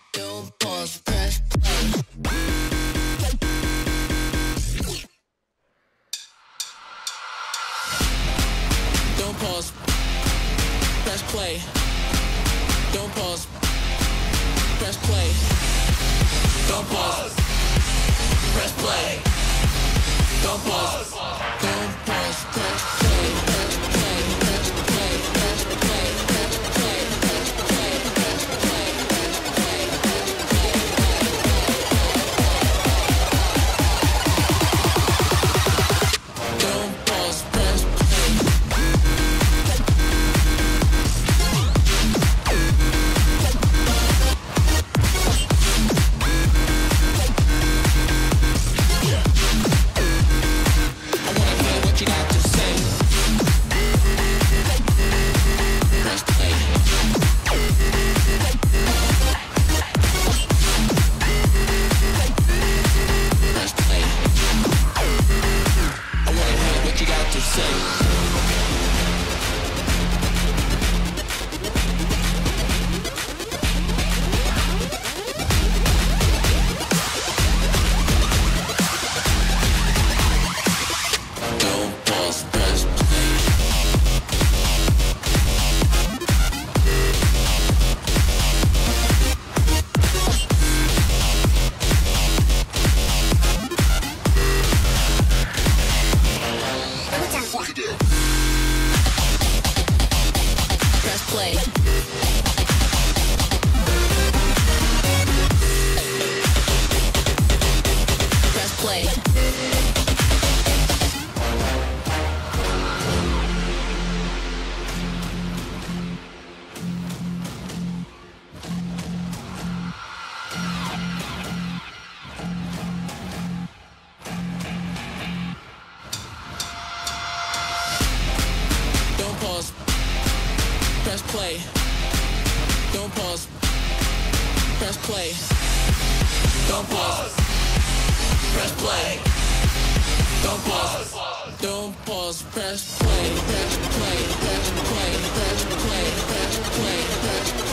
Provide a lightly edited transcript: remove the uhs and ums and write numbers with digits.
Don't pause, press play. Don't pause, press play. Don't pause, press play. Don't pause, press play. Don't pause, don't pause, press play, press play, press play, press play, press play, press play, press play, press play, press play. Don't pause, press play. I wanna hear what you got to say. Press play. Press play. I wanna hear what you got to say. Don't pause, press play. Press play. Press play. Don't pause, press play. Don't pause, press play. Don't pause, press play. Don't pause, don't pause, press play, press play, press play, press play, press play, press play.